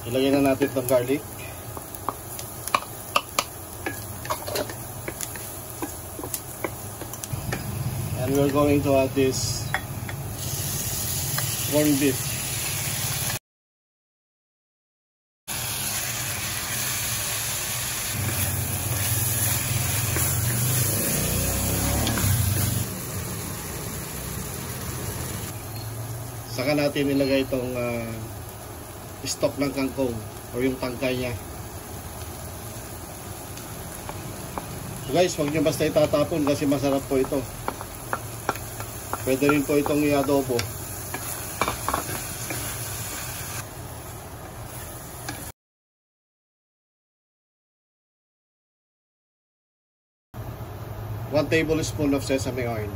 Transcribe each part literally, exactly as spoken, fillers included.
Ilagay na natin itong garlic. And we're going to add this corned beef. Saka natin ilagay itong uh, stock ng kangkong o yung tangkay niya. So guys, huwag nyo basta itatapon kasi masarap po ito. Pwede rin po itong i-adobo. One tablespoon of sesame oil.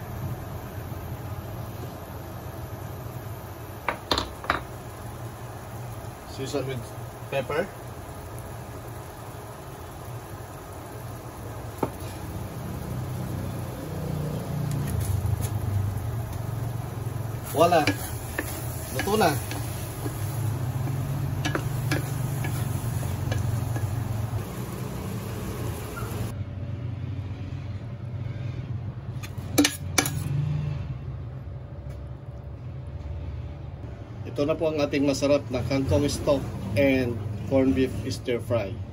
Season with pepper. Wala. Luto na. Ito na po ang ating masarap na kangkong stock and corned beef stir fry.